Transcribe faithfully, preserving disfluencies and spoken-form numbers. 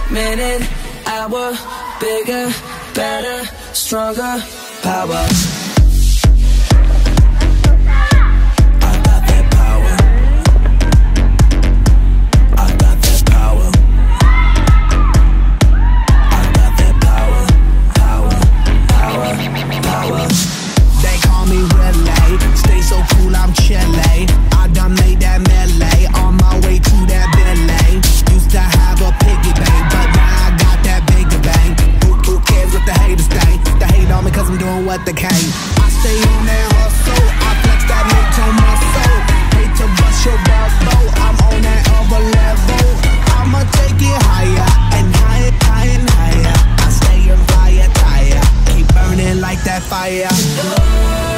minute, hour, bigger, better, stronger, power. What the cane? I stay on that hustle, I flex that mental muscle. Hate to bust your bubble, I'm on that other level. I'ma take it higher and higher, higher and higher. I stay on fire, tire, keep burning like that fire.